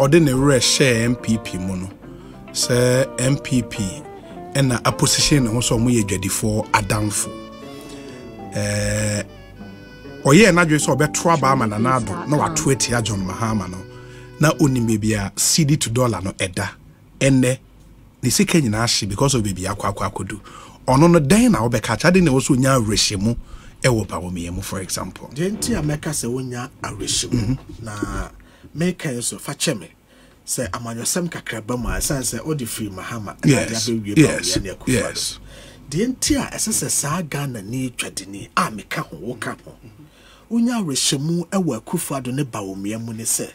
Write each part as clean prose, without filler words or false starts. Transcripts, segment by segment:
ordinary share MPP mono say MPP and a position also muy ready for adamfo oye na dwe so be trouble man anado na wa 20 a John Mahama no na oni bia CD to dollar no eda enne ni sika nyina ahye because of baby akwa akodu ono no den na obeka cha de na also nya rehemu ewo pa wo meyemu for example denti ameka se wonya arehemu na make so fa cheme se amanyosem kakraba ma sense odi free Mahama yes denti a esese sa Ghana ni twadini a meka ho wo ka ho wonya rehemu ewo Akufo-Addo ne ba wo meyemu ne se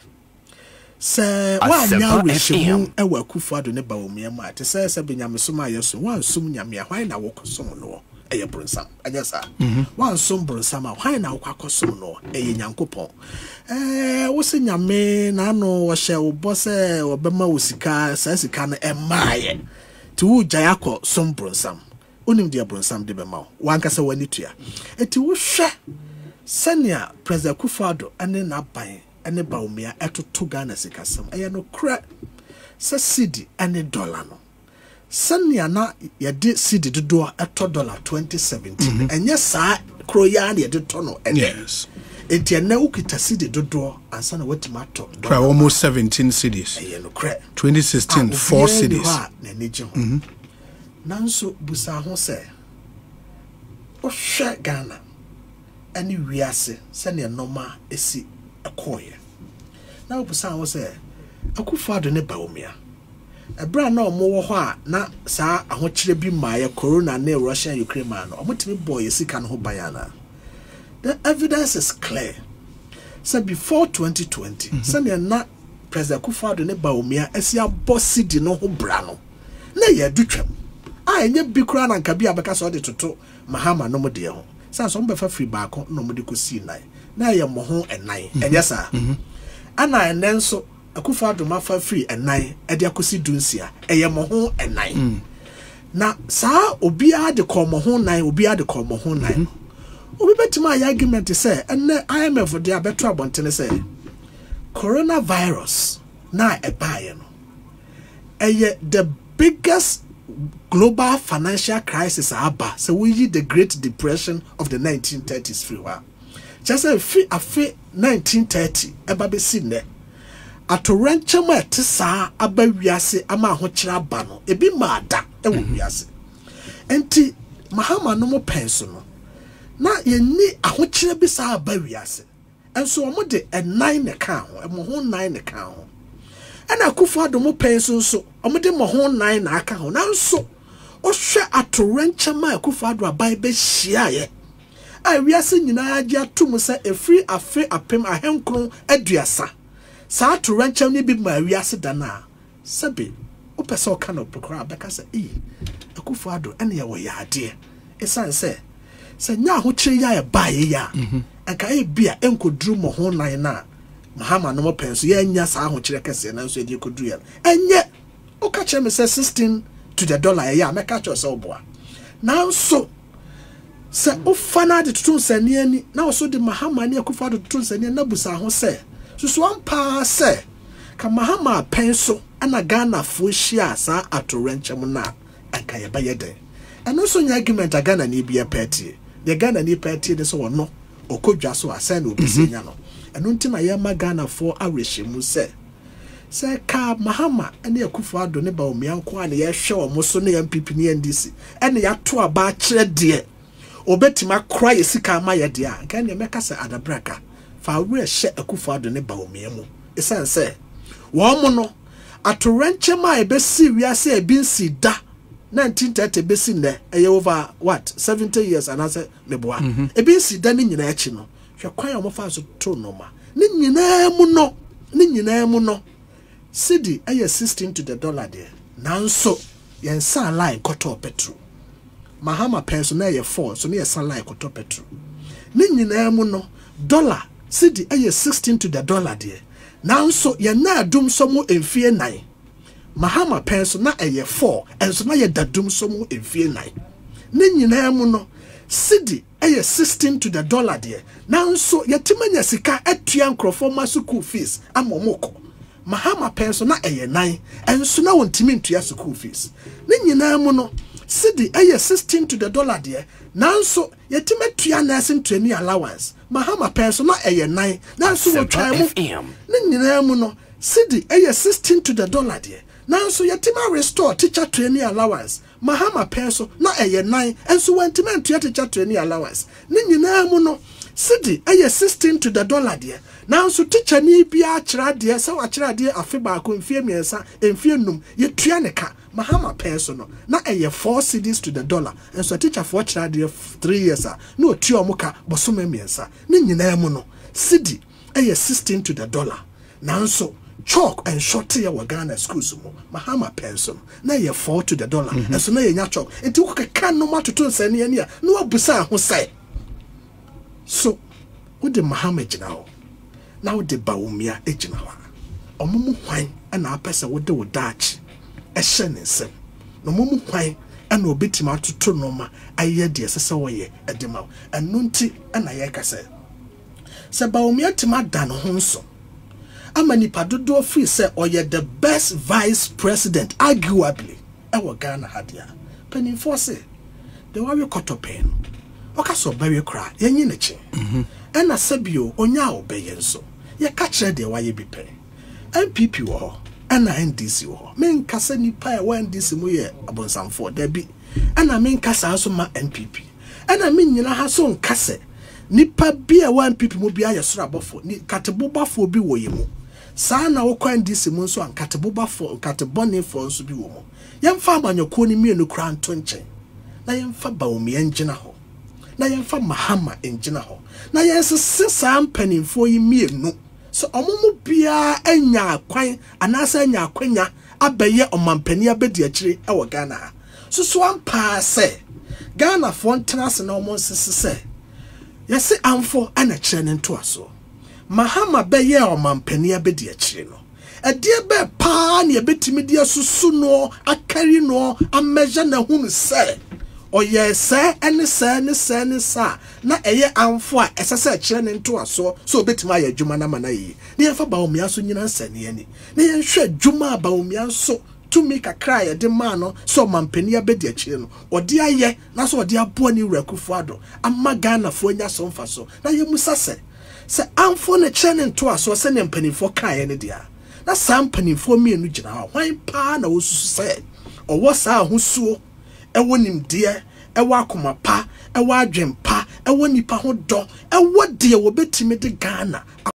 wanya rehemu ewo Akufo-Addo ne ba wo meyemu ate se benyamesoma yeso wan sum nyame hwan na wo kosom no eye bronsam anyasa wan sum bronsam hwan na wo kwakosom no eye Nyankopon wo se nyame na no wo hye wo bose wo bema wo sika sa sika no emaaye ti wo gya akọ sum bronsam onim dia bronsam de bema wan kasa wani tua eti wo hwe senia President Akufo-Addo ane na ban ane ba umia etoto Ghana sikasam eye no kra se cedi ane dollar no senia na yede cedi dodo eto dollar 2017 enye saa kro ya na yede to no yes enti ene ukita cedi dodo ansa na wetima to dollar almost 17 cedis eye no kra 2016 4 cedis na neje ho nanso busa ho se o hwe Ghana ani wiase se ne normal esi akoye na obusa wo se Akufo-Addo ne ba omia ebra na omo wo ho a na saa ahokyere bi maaye corona na Russia Ukraine man no omotimi boy esika no ho bayana the evidence is clear so before 2020 se ne na President Akufo-Addo ne ba omia esi abosi di no ho bra no na ye dutwam a enye bi kura na nka bi abeka so de toto Mahama no mo de ho sa so mbefa free back no mo de kosi nai na ye mo ho enan enye sa ana enenso Akufo-Addo mafa free enan e de akosi dunsia eye mo ho enan na sa obi a de ko mo ho nan obi a de ko mo ho nan obi betima ya argument say enne IMF de abeto abontene say coronavirus na ebaye no eye the biggest global financial crisis aba so we the Great Depression of the 1930s free wa just say afi 1930 eba be si ne atorenchema etisa aba wiase ama ho kira aba no ebi maada e wo wiase enti Mahama no mo penso no na ye ni ahokyere bi sa aba wiase enso omo de enan ne ka ho mo ho nan ne ka ho ana Akufo-Addo mo penso so omo de mo ho nan na aka ho nanso o hwe atorenchema Akufo-Addo abai be hyiaye a wiase nyina agye atum se efri afe apem ahenkron aduasa sa atorenchem ni bi ma wiase dana sebe o pese o kana prokra beka se Akufo-Addo ene ye wo yaade esan se nya ho kire ya bae ya aka e bia enkoduru mo ho nan na Mahama no mo penso ye nya sa ho kire kese na nso e di kodu ya enye o ka kire me se 16 to the dollar ya meka cho se oboa na nso se o fana de tutun sane ani na o so de Mahama ne Akufo-Addo tutun sane na busa ho se susu ampa se ka Mahama penso ana Ghana fo hia sa atorenchem na aka ye ba ye den eno so nya argument Ghana ni bia party the Ghana ni party de so no okodwa so asan na obisenya no eno ntima ye ma Ghana fo arehemu se ka Mahama ene Akufo-Addo ne ba omianko ane ye hwe o mo so ne MPP ne NDC ene ya to aba kire de obetima kra ye sika ma ye de a kan ne meka se adabraka fa wure hye Akufo-Addo ne ba omiamu esan se wo mo no atorenchema e be si wiase e bin si da 1930 be si ne e over what 70 years and ase meboa e bin si da ne nyina achi no hwe kwan o mo fa so to no ma ne nyina mu no cedi eye 16 to the dollar there nanso yen san line koto petrol Mahama penso na ye 4 so ne ye san line koto petrol ne nyina mu no dollar cedi eye 16 to the dollar there nanso yen na adum so mu emfie 9 Mahama penso na eye 4 enso na ye dadum so mu emfie 9 ne nyina mu no cedi eye 16 to the dollar there nanso yetimanya sika atua nkrofo ma school fees amomoko Mahama penso na eye 9 enso na wontimi ntua school fees ne nyina mu no cedi eye 16 to the dollar de nanso yetime tua nursing training allowance Mahama penso na eye 9 nanso wo twa mu ne nyina mu no cedi eye 16 to the dollar de nanso yetime restore teacher training allowance Mahama penso na eye 9 enso wontimi ntua teacher training allowance ne nyina mu no cedi eye 16 to the dollar de nanso teacher ni bia kira de se wa kira de afe ba ko mfie miensa mfie num ye tua ne ka Mahama penso no na eye 4 cedis to the dollar enso teacher for kira de 3 years no tua omuka bosome miensa ne nyina mu no cedi eye 16 to the dollar nanso chalk and short ye wa Ghana schools mu Mahama penso na eye 4 to the dollar enso na ye nya chalk enti wo ka no matoto nsane ani a no abusa ho sai so wo de Mahama gina ho now the baumia ejinawa omumu hwan ana apese wode wodachi ehyenensem no mumu hwan ana obetima atoto noma aye de sese woye edema enu nti ana ye kase se baumia tima dan ho nso ama nipa dodo fi se oye the best vice president arguably ewo Ghana hadia penin force the wa we kotopen okaso bawe kra yenyi nechi ena sabio onya obeye nso ye kachre de waye bipe MPP wo ho ena NDC wo ho men kasa nipa e wa NDC mu ye abonsamfo da bi ena men kasa aso ma MPP ena men nyina ha so nkase nipa bi e wa MPP mu bi aye soro abofo ni katebobafo bi wo ye mu saa na wo kwa NDC mu nso an katebobafo katebonefo nso bi wo mu yemfa amanyoko ni mienu kra nto nchen na yemfa baomia ngina ho na yemfa Mahama engina ho na yensese saa mpanimfo yi mienu so omumu bia anya kwan anasa anya akwanya abeye omampani abedi akire e wo Ghana so ampa se Ghana fo ntrase na omo sese se yesi amfo ana kire ne nto aso Mahama beye omampani abedi akire no edie be pa na ebetimi dia susu no akari no ameja na hunu se oye se ene se ne se ne sa na eye amfo a esese kire ne nto aso so obetima ya adwuma na mana yi ne yefa baomia so nyina nsane ani ne yenhwe adwuma baomia so tumi kakra ye de ma no so mampani abedi akire no ode aye na so ode abo ni wurakufu ado amma Ghana fo nya so mfa so na ye musa se amfo ne kire ne nto aso se ne mpanifo kae ne dia na sa mpanifo mienu gina ha hwan pa na wosusu se owo sa ahosuo ewo nimde ewo akoma pa ewo adwen pa ewo nipa ho do ewo de wo betimi de Ghana